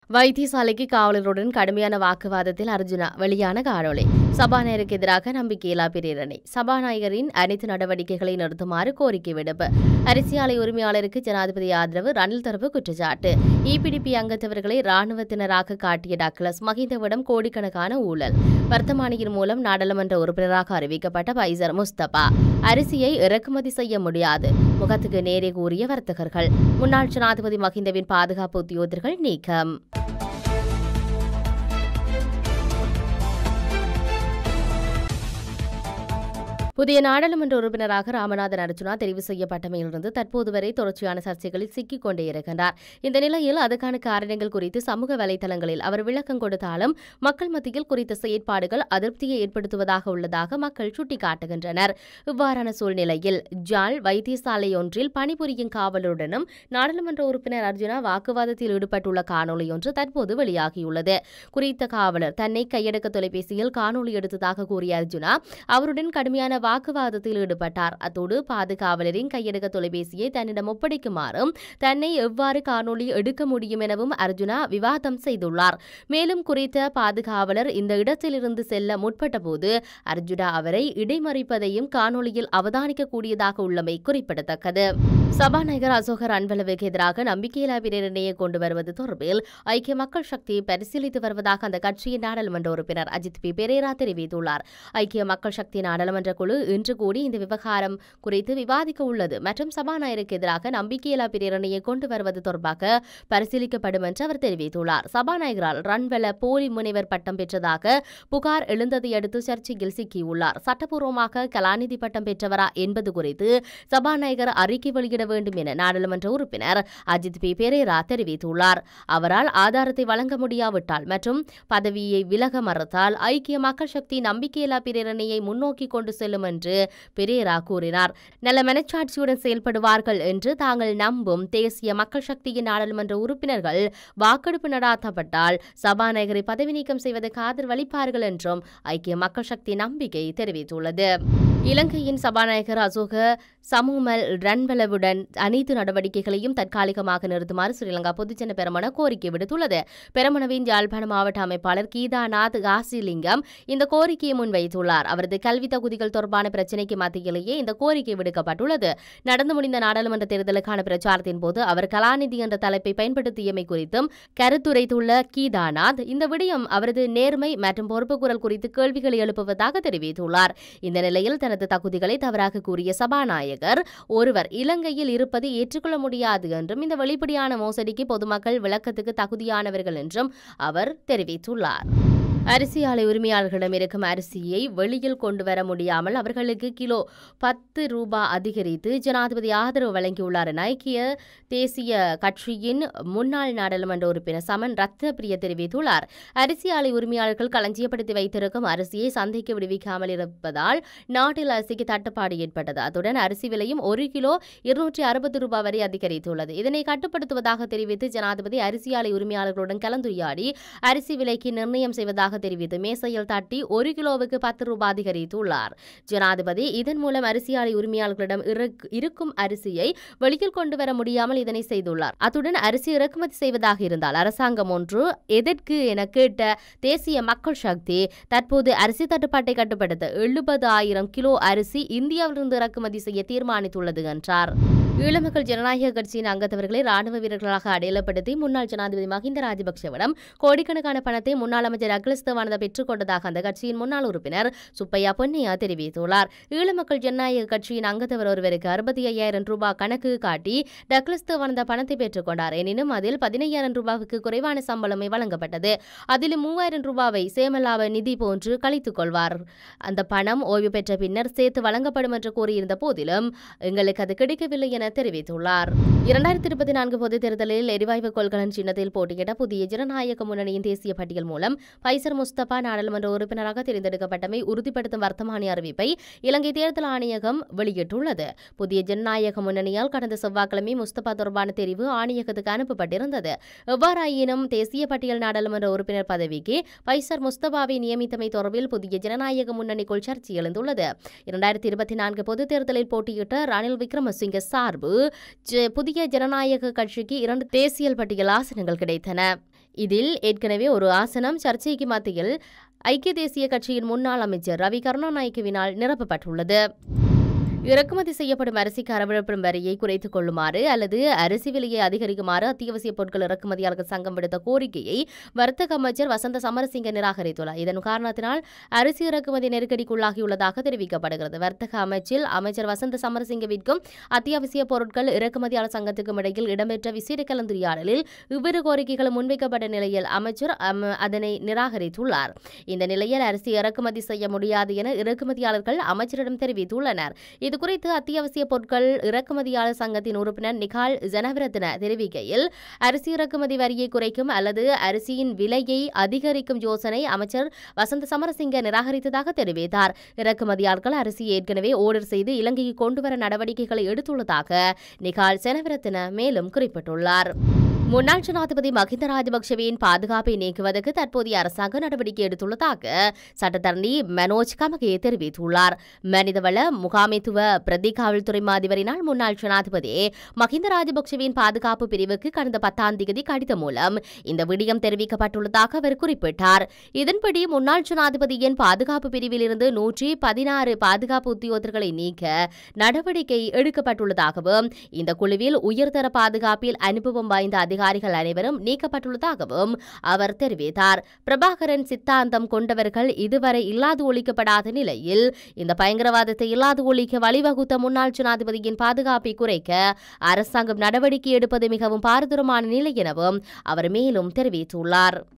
வைத்தியசாலைக்கு காவலருடன் கடுமையான வாக்குவாதத்தில் அர்ஜுனா வெளியான காணொளி. சபாநாயகருக்கு எதிராக நம்பிக்கையில்லா பிரேரணை. சபாநாயகரின் அனைத்து நடவடிக்கைகளை நிறுத்துமாறு கோரிக்கை விடுப்பு. அரிசி ஆலை உரிமையாளருக்கு ஜனாதிபதி ஆதரவு. ரணில் தரப்பு குற்றச்சாட்டு. இபிடிபி அங்கத்தவர்களை ராணுவத்தினராக காட்டிய டக்ளஸ் மஹிந்தவிடம் கோடிக்கணக்கான ஊழல். வர்த்தமானியின் மூலம் நாடாளுமன்ற உறுப்பினராக அறிவிக்கப்பட்ட பைசர் முஸ்தபா. அரிசியை இறக்குமதி செய்ய முடியாது முகத்துக்கு நேரே கூறிய வர்த்தகர்கள். முன்னாள் ஜனாதிபதி மஹிந்தவின் பாதுகாப்பு உத்தியோகத்தர்கள் நீக்கம். புதிய நாடாளுமன்ற உறுப்பினராக ராமநாதன் அர்ஜுனா தெரிவு செய்யப்பட்டமையிலிருந்து தற்போது வரை தொடர்ச்சியான சர்ச்சைகளில் சிக்கிக் கொண்டே இருக்கின்றார். இந்த நிலையில் அதுக்கான காரணங்கள் குறித்து சமூக வலைதளங்களில் அவர் விளக்கம் கொடுத்தாலும் மக்கள் மத்தியில் குறித்த செயற்பாடுகள் அதிருப்தியை ஏற்படுத்துவதாக உள்ளதாக மக்கள் சுட்டிக்காட்டுகின்றனர். இவ்வாறான சூழ்நிலையில் ஜாழ் வைத்தியசாலை ஒன்றில் பணிபுரியும் காவலருடனும் நாடாளுமன்ற உறுப்பினர் அர்ஜுனா வாக்குவாதத்தில் ஈடுபட்டுள்ள காணொலி ஒன்று தற்போது வெளியாகியுள்ளது. குறித்த காவலர் தன்னை கையடக்க தொலைபேசியில் காணொலி எடுத்ததாக கூறிய அர்ஜுனா அவருடன் கடுமையான வாக்குவாதத்தில் ஈடுபட்டார். அத்தோடு பாதுகாவலரின் கையடக்க தொலைபேசியை தன்னிடம் ஒப்படைக்குமாறும் தன்னை எவ்வாறு காணொலி எடுக்க முடியும் எனவும் அர்ஜுனா விவாதம் செய்துள்ளார். மேலும் குறித்த பாதுகாவலர் இந்த இடத்திலிருந்து செல்ல முற்பட்ட போது அர்ஜுனா அவரை இடைமறிப்பதையும் காணொலியில் அவதானிக்கக்கூடியதாக உள்ளமை குறிப்பிடத்தக்கது. சபாநாயகர் அசோக ரன்வலவுக்கு எதிராக நம்பிக்கையில்லா பிரேரணையை கொண்டு வருவது தொடர்பில் ஐக்கிய மக்கள் சக்தி பரிசீலித்து வருவதாக அந்த கட்சியின் நாடாளுமன்ற உறுப்பினர் அஜித் பி பெரேரா தெரிவித்துள்ளார். ஐக்கிய மக்கள் சக்தி நாடாளுமன்ற குழு இன்று கூடி இந்த விவகாரம் குறித்து விவாதிக்க உள்ளது மற்றும் சபாநாயகருக்கு எதிராக நம்பிக்கையில்லா பிரேரணையை கொண்டு வருவது தொடர்பாக பரிசீலிக்கப்படும் என்று அவர் தெரிவித்துள்ளார். சபாநாயகரால் ரன்வெல போலி முனைவர் பட்டம் பெற்றதாக புகார் எழுந்ததை அடுத்து சர்ச்சையில் சிக்கியுள்ளார். சட்டப்பூர்வமாக கலாநிதி பட்டம் பெற்றவரா என்பது குறித்து சபாநாயகர் அறிக்கை வெளியிட வேண்டும் என நாடாளுமன்ற உறுப்பினர் அஜித் பி பெரேரா தெரிவித்துள்ளார். அவரால் ஆதாரத்தை வழங்க முடியாவிட்டால் மற்றும் பதவியை விலக மறுத்தால் ஐக்கிய மக்கள் சக்தி நம்பிக்கையில்லா பிரேரணையை முன்னோக்கி கொண்டு செல்லும் என்று பெரேரா கூறினார். நல்ல மனச்சாட்சியுடன் செயல்படுவார்கள் என்று தாங்கள் நம்பும் தேசிய மக்கள் சக்தியின் நாடாளுமன்ற உறுப்பினர்கள் வாக்கெடுப்பு நடாத்தப்பட்டால் சபாநாயகரை பதவி நீக்கம் செய்வதற்கு ஆதரவளிப்பார்கள் என்றும் ஐக்கிய மக்கள் சக்தி நம்பிக்கை தெரிவித்துள்ளது. இலங்கையின் சபாநாயகர் அசோக சமூமல் ரன்வலவுடன் அனைத்து நடவடிக்கைகளையும் தற்காலிகமாக நிறுத்துமாறு ஸ்ரீலங்கா பொதுஜன பெரமுன கோரிக்கை விடுத்துள்ளது. பெரமுனவின் யாழ்ப்பாண மாவட்ட அமைப்பாளர் கீதாநாத் காசிலிங்கம் இந்த கோரிக்கையை முன்வைத்துள்ளார். அவரது கல்வி தகுதிகள் தொடர்பான பிரச்சினைக்கு மத்தியிலேயே இந்த கோரிக்கை விடுக்கப்பட்டுள்ளது. நடந்து முடிந்த நாடாளுமன்ற தேர்தலுக்கான பிரச்சாரத்தின் போது அவர் கலாநிதி என்ற தலைப்பை பயன்படுத்தியமை குறித்தும் கருத்துரைத்துள்ள கீதாநாத் இந்த விடயம் அவரது நேர்மை மற்றும் பொறுப்புக்கூறல் குறித்து கேள்விகளை எழுப்புவதாக தெரிவித்துள்ளார். இந்த நிலையில் தனது தகுதிகளை தவறாக கூறிய சபாநாயகர் ஒருவர் இலங்கையில் இருப்பது ஏற்றுக்கொள்ள முடியாது என்றும் இந்த வெளிப்படையான மோசடிக்கு பொதுமக்கள் விளக்கத்துக்கு தகுதியானவர்கள் என்றும் அவர் தெரிவித்துள்ளார். அரிசி ஆலை உரிமையாளர்களிடம் இருக்கும் அரிசியை வெளியில் கொண்டு வர முடியாமல் அவர்களுக்கு கிலோ 10 ரூபாய் அதிகரித்து ஜனாதிபதி ஆதரவு வழங்கியுள்ளார் என ஐக்கிய தேசிய கட்சியின் முன்னாள் நாடாளுமன்ற உறுப்பினர் சமன் ரத்னபிரிய தெரிவித்துள்ளார். அரிசி ஆலை உரிமையாளர்கள் களஞ்சியப்படுத்தி வைத்திருக்கும் அரிசியை சந்தைக்கு விடுவிக்காமல் இருப்பதால் நாட்டில் அரிசிக்கு தட்டுப்பாடு ஏற்பட்டது. அத்துடன் அரிசி விலையும் 1 கிலோ 260 ரூபாய் வரை அதிகரித்துள்ளது. இதனை கட்டுப்படுத்துவதாக தெரிவித்து ஜனாதிபதி அரிசி ஆலை உரிமையாளர்களுடன் கலந்துரையாடி அரிசி விலைக்கு நிர்ணயம் செய்வதாக தெரிவித்து மேசையில் தட்டி 1 கிலோவுக்கு 10 ரூபாய் அதிகரித்துள்ளார். ஜனாதிபதி இதன் மூலம் அரிசி ஆலை உரிமையாளர்களிடம் இருக்கும் அரிசியை வெளியில் கொண்டு வர முடியாமல் இதனை செய்துள்ளார். அத்துடன் அரிசி இறக்குமதி செய்வதாக இருந்தால் அரசாங்கம் ஒன்று எதற்கு என கேட்ட தேசிய மக்கள் சக்தி தற்போது அரிசி தட்டுப்பாட்டை கட்டுப்படுத்த 70,000 கிலோ அரிசி இந்தியாவிலிருந்து இறக்குமதி செய்ய தீர்மானித்துள்ளது என்றார். ஈழமக்கள் ஜனநாயக கட்சியின் அங்கத்தவர்களை ராணுவ வீரர்களாக அடையாளப்படுத்தி முன்னாள் ஜனாதிபதி மஹிந்த ராஜபக்சவிடம் கோடிக்கணக்கான பணத்தை முன்னாள் அமைச்சர் டக்ளஸ் தேவானந்தா பெற்றுக் கொண்டதாக அந்த கட்சியின் முன்னாள் உறுப்பினர் சுப்பையா பொன்னையா தெரிவித்துள்ளார். ஈழமக்கள் ஜனநாயக கட்சியின் அங்கத்தவர் ஒருவருக்கு 65,000 ரூபாய் கணக்கு காட்டி டக்ளஸ் தேவானந்தா பணத்தை பெற்றுக் கொண்டார். எனினும் அதில் 15,000 ரூபாய்க்கு குறைவான சம்பளமே வழங்கப்பட்டது. அதில் 3,000 ரூபாவை சேமலாப நிதி போன்று கழித்துக் கொள்வார். அந்த பணம் ஓய்வு பெற்ற பின்னர் சேர்த்து வழங்கப்படும் என்று கூறியிருந்த போதிலும் எங்களுக்கு அது கிடைக்கவில்லை என தெரிவித்துள்ளார். 2024 பொதுத் தேர்தலில் எரிவாயு கொள்கலன் சின்னத்தில் போட்டியிட்ட புதிய ஜனநாயக முன்னணியின் தேசிய பட்டியல் மூலம் பைசர் முஸ்தபா நாடாளுமன்ற உறுப்பினராக தேர்ந்தெடுக்கப்பட்டமை உறுதிப்படுத்தும் வர்த்தமானி அறிவிப்பை இலங்கை தேர்தல் ஆணையகம் வெளியிட்டுள்ளது. புதிய ஜனநாயக முன்னணியால் கடந்த செவ்வாய்க்கிழமை முஸ்தபா தொடர்பான தெரிவு ஆணையகத்துக்கு அனுப்பப்பட்டிருந்தது. எவ்வாறாயினும் தேசிய பட்டியல் நாடாளுமன்ற உறுப்பினர் பதவிக்கு பைசர் முஸ்தபாவை நியமித்தமை தொடர்பில் புதிய ஜனநாயக முன்னணிக்குள் சர்ச்சை எழுந்துள்ளது. 2024 பொதுத் தேர்தலில் போட்டியிட்ட ரணில் விக்ரமசிங்க சார்பு புதிய ஜனநாயக கட்சிக்கு 2 தேசிய பட்டியல் ஆசனங்கள் கிடைத்தன. இதில் ஏற்கனவே ஒரு ஆசனம் சர்ச்சைக்கு மத்தியில் ஐக்கிய தேசிய கட்சியின் முன்னாள் அமைச்சர் ரவி கருணாநாயக்கவினால் நிரப்பப்பட்டுள்ளது. இறக்குமதி செய்யப்படும் அரிசிக்கு அரவணைப்படும் வரியை குறைத்துக் கொள்ளுமாறு அல்லது அரிசி விலையை அதிகரிக்குமாறு அத்தியாவசிய பொருட்கள் இறக்குமதியாளர்கள் சங்கம் விடுத்த கோரிக்கையை வர்த்தக அமைச்சர் வசந்த சமரசிங்க நிராகரித்துள்ளார். இதன் காரணத்தினால் அரிசி இறக்குமதி நெருக்கடிக்குள்ளாகியுள்ளதாக தெரிவிக்கப்படுகிறது. வர்த்தக அமைச்சில் அமைச்சர் வசந்த சமரசிங்கவிற்கும் அத்தியாவசிய பொருட்கள் இறக்குமதியாளர் சங்கத்துக்கும் இடையில் இடம்பெற்ற விசேட கலந்துரையாடலில் இவ்விரு கோரிக்கைகளும் முன்வைக்கப்பட்ட நிலையில் அமைச்சர் அதனை நிராகரித்துள்ளார். இந்த நிலையில் அரிசி இறக்குமதி செய்ய முடியாது என இறக்குமதியாளர்கள் அமைச்சரிடம் தெரிவித்துள்ளனர். இதுகுறித்து அத்தியாவசிய பொருட்கள் இறக்குமதியாளர் சங்கத்தின் உறுப்பினர் நிகால் ஜனவரத்ன தெரிவிக்கையில் அரிசி இறக்குமதி வரியை குறைக்கும் அல்லது அரிசியின் விலையை அதிகரிக்கும் யோசனை அமைச்சர் வசந்த சமரசிங்க நிராகரித்ததாக தெரிவித்தார். இறக்குமதியாளர்கள் அரிசி ஏற்கனவே ஆர்டர் செய்து இலங்கைக்கு கொண்டுவர நடவடிக்கைகளை எடுத்துள்ளதாக நிகால் ஜனவரத்ன மேலும் குறிப்பிட்டுள்ளார். முன்னாள் ஜனாதிபதி மஹிந்த ராஜபக்சவின் பாதுகாப்பை நீக்குவதற்கு தற்போதைய அரசாங்கம் நடவடிக்கை எடுத்துள்ளதாக சட்டத்தரணி மனோஜ் கமகே தெரிவித்துள்ளார். மனிதவள முகாமைத்துவ பிரதி காவல்துறை மாதிபரினால் முன்னாள் ஜனாதிபதி மஹிந்த ராஜபக்சவின் பாதுகாப்பு பிரிவுக்கு கடந்த 10ஆம் தேதி கடிதம் மூலம் இந்த விடயம் தெரிவிக்கப்பட்டுள்ளதாக அவர் குறிப்பிட்டார். இதன்படி முன்னாள் ஜனாதிபதியின் பாதுகாப்பு பிரிவில் இருந்து 116 பாதுகாப்பு உத்தியோகர்களை நீக்க நடவடிக்கை எடுக்கப்பட்டுள்ளதாகவும் இந்த குழுவில் உயர்தர பாதுகாப்பில் அனுபவம் வாய்ந்த அதிகாரிகள் அனைவரும் நீக்கப்பட்டுள்ளதாகவும் அவர் தெரிவித்தார். பிரபாகரன் சித்தாந்தம் கொண்டவர்கள் இதுவரை இல்லாது ஒழிக்கப்படாத நிலையில் இந்த பயங்கரவாதத்தை இல்லாது ஒழிக்க வழிவகுத்த முன்னாள் ஜனாதிபதியின் பாதுகாப்பை குறைக்க அரசாங்கம் நடவடிக்கை எடுப்பது மிகவும் பாரதூரமான நிலை எனவும் அவர் மேலும் தெரிவித்துள்ளார்.